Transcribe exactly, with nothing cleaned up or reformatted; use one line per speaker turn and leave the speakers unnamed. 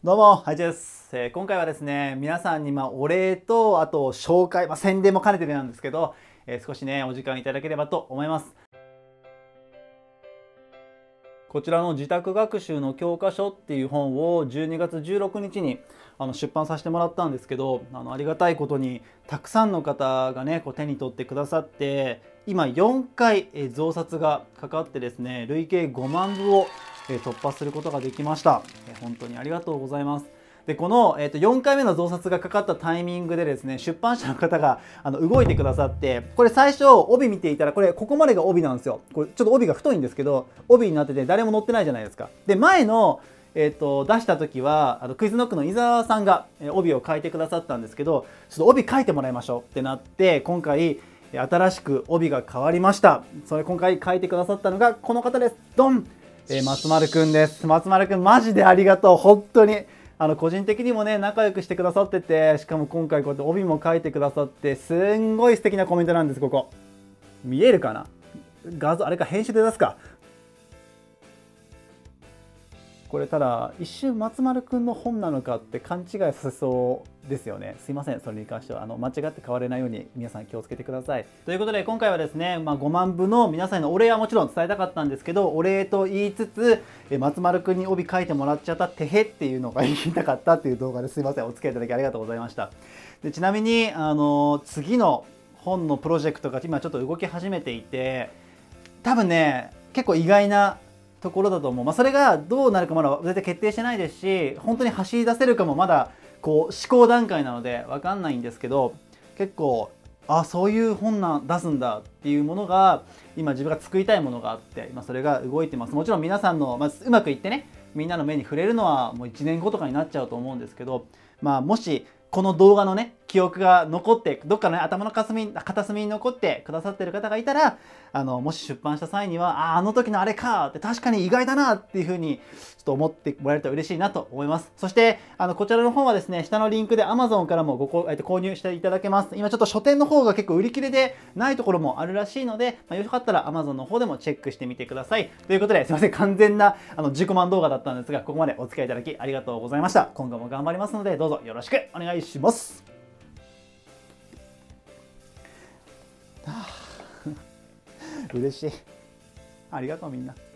どうも、はいちです。えー今回はですね、皆さんにまあお礼と、あと紹介、まあ、宣伝も兼ねてなんですけど、えー少しね、お時間いただければと思います。こちらの自宅学習の教科書っていう本をじゅうにがつじゅうろくにちにあの出版させてもらったんですけど、あのありがたいことにたくさんの方がね、こう手に取ってくださって、今よんかいえー増刷がかかってですね、累計ごまんぶをえー突破することができました。えー本当にありがとうございます。でこの、えー、とよんかいめの増刷がかかったタイミングでですね、出版社の方があの動いてくださって、これ最初帯見ていたら、これここまでが帯なんですよ。これちょっと帯が太いんですけど、帯になってて誰も載ってないじゃないですか。で前のえー、と出した時はあのクイズノックの伊沢さんがえー帯を書いてくださったんですけど、ちょっと帯書いてもらいましょうってなって、今回えー新しく帯が変わりました。それ今回書いてくださったのがこの方です。ドン、えー松丸くんです。松丸くんマジでありがとう。本当にあの個人的にもね仲良くしてくださってて、しかも今回こうやって帯も書いてくださって、すんごい素敵なコメントなんです。ここ見えるかな、画像あれか編集で出すか。これただ一瞬松丸くんの本なのかって勘違いさせそうですよね。すいません、それに関してはあの間違って買われないように皆さん気をつけてください。ということで今回はですね、まあ、ごまんぶの皆さんへのお礼はもちろん伝えたかったんですけど、お礼と言いつつえ松丸くんに帯書いてもらっちゃったてへっていうのが言いたかったっていう動画です。いません、お付き合いいただきありがとうございました。でちなみにあの次の本のプロジェクトが今ちょっと動き始めていて、多分ね結構意外なところだと思う。まあ、それがどうなるかまだ絶対決定してないですし、本当に走り出せるかもまだこう試行段階なので分かんないんですけど、結構あそういう本なん出すんだっていうものが今自分が作りたいものがあって、今それが動いてます。もちろん皆さんの、まあ、うまくいってね、みんなの目に触れるのはもういちねんごとかになっちゃうと思うんですけど、まあ、もしこの動画のね記憶が残ってどっかの、ね、頭の片隅片隅に残ってくださってる方がいたら、あのもし出版した際にはああの時のあれかって確かに意外だなっていう風にちょっと思ってもらえると嬉しいなと思います。そしてあのこちらの本はですね、下のリンクで アマゾン からもごこ、えっと、購入していただけます。今ちょっと書店の方が結構売り切れでないところもあるらしいので、まあ、よかったら アマゾン の方でもチェックしてみてください。ということで、すいません、完全なあの自己満動画だったんですが、ここまでお付き合いいただきありがとうございました。今後も頑張りますので、どうぞよろしくお願いします。嬉しい。ありがとうみんな。